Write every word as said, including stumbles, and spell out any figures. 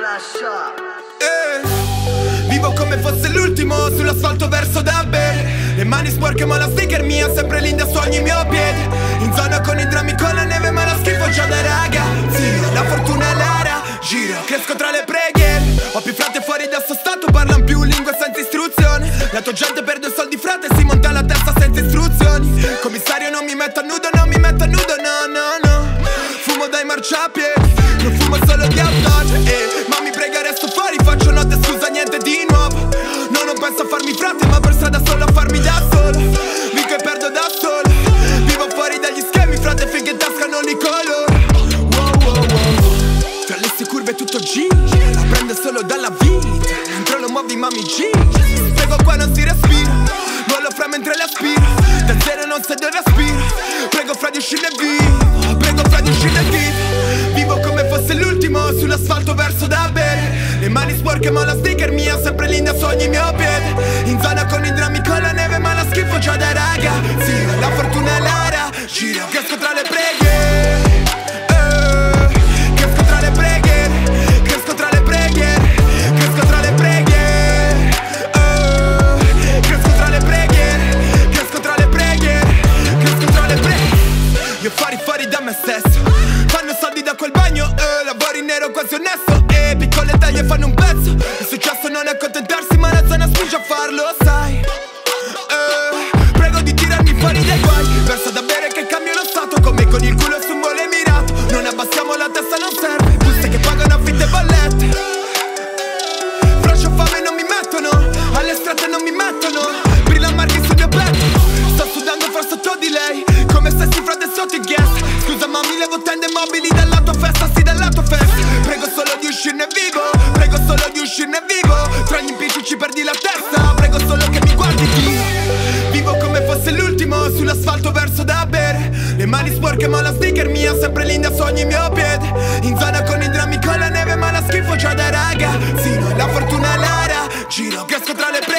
eh, Vivo come fosse l'ultimo sull'asfalto verso da bere. Le mani sporche ma la sticker mia sempre linda su ogni mio piede. In zona con i drammi con la neve ma la schifo già da ragazzino. La fortuna è l'ara, giro, cresco tra le preghiere. Ho più frate fuori da sto stato, parlano più lingue senza istruzione. La tua gente perde soldi frate e si monta la testa senza istruzioni. Commissario non mi metto a nudo, non mi metto a nudo, no no no. Fumo dai marciapiedi, non fumo solo di autogeno, eh. Ma mi prega resto fuori, faccio notte scusa niente di nuovo. No, non penso a farmi frate ma per strada solo a farmi da solo. Vinco e perdo da solo. Vivo fuori dagli schemi, frate finché in tasca non li coloro. Wow wow wow. Tra le ste curve tutto G, la prende solo dalla vita. Entro lo muovi ma mi G. Prego qua non si respira, volo fra mentre le aspiro. Da zero non se dove aspiro. Prego fra di uscire vivo, prego fra di uscire vivo. Vivo come fosse l'ultimo sull'asfalto verso da bere. Le mani sporche ma la sticker mia sempre linda su ogni mio piede. In zona con i drammi con la neve ma la schifo già da ragazzino. La fortuna è l'ara, giro, cresco tra le preghiere, eh, cresco tra le preghiere, cresco tra le preghiere, cresco tra le preghiere, eh, cresco tra le preghiere, cresco tra le preghiere, cresco tra le preghiere. Io fuori fuori da me stesso, fanno soldi da quel bagno, eh, lavoro in nero quasi onesto, e eh, piccole taglie fanno un pezzo. Il successo non è accontentarsi ma la zona spinge a farlo, sai. eh, Prego di tirarmi fuori dai guai, verso da bere che cambio lo stato. Come con il culo su un mole mirato, non abbassiamo la testa non serve. Buste che pagano affitte e bollette. Frascio fame non mi mettono, alle strette non mi mettono. Brilla marchi sul mio petto, sto sudando fra sotto di lei, come se si frate sotto i guest. Scusa ma mi levo tende mobili dalla tua festa, sì dalla tua festa. Prego solo di uscirne vivo, prego solo di uscirne vivo. Tra gli impicci ci perdi la testa, prego solo che mi guardi Dio. Vivo come fosse l'ultimo sull'asfalto verso da bere. Le mani sporche ma la sticker mia sempre linda su ogni mio piede. In zona con i drammi con la neve ma la schifo già da ragazzino. La fortuna è l'ara, giro, cresco tra le prese.